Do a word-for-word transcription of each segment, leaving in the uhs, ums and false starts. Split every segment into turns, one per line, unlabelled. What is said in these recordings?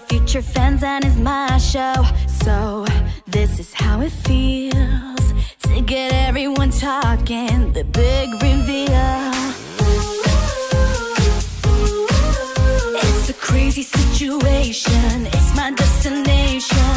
future fans and it's my show. So this is how it feels to get everyone talking, the big reveal. It's a crazy situation, it's my destination.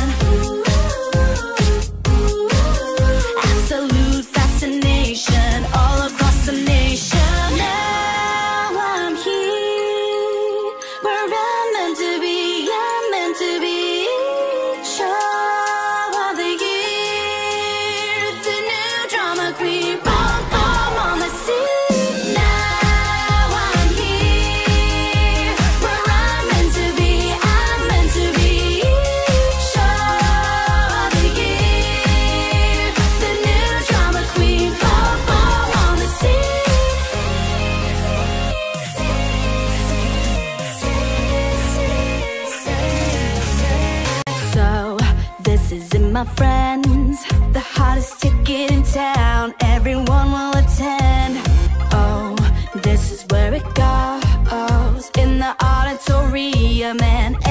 Absolute fascination all across the nation. Now I'm here, where I'm meant to be, I'm meant to be. Show of the year, the new drama queen, bomb, bomb on the scene. Now I'm here, where I'm meant to be, I'm meant to be. Show of the year, the new drama queen, bomb, bomb on the scene. So this is it, my friends, the hottest ticket in town. Everyone will attend. Oh, this is where it goes, in the auditorium, and